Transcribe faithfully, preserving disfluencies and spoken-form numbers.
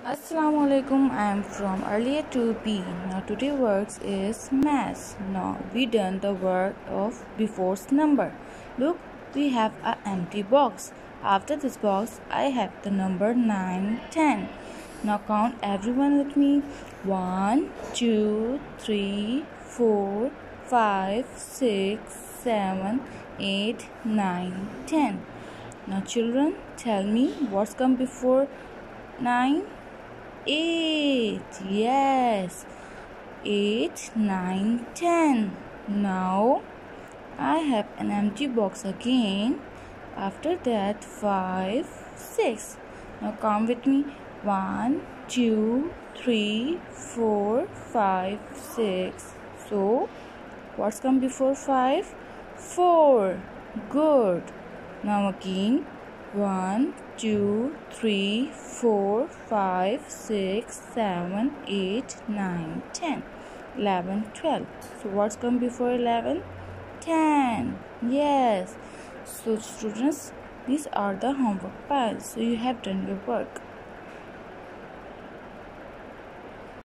Assalamu alaikum. I am from earlier to B. Now today works is math. Now we done the work of before's number. Look, we have an empty box. After this box, I have the number nine, ten. Now count everyone with me. one, two, three, four, five, six, seven, eight, nine, ten. Now children, tell me what's come before nine? eight. Yes. eight, nine, ten. Now I have an empty box again. After that, five, six. Now count with me. one, two, three, four, five, six. So what's come before five? four. Good. Now again. one, two, three, four, five, six, seven, eight, nine, ten, eleven, twelve. So what's come before eleven? ten. Yes. So students, these are the homework piles. So you have done your work.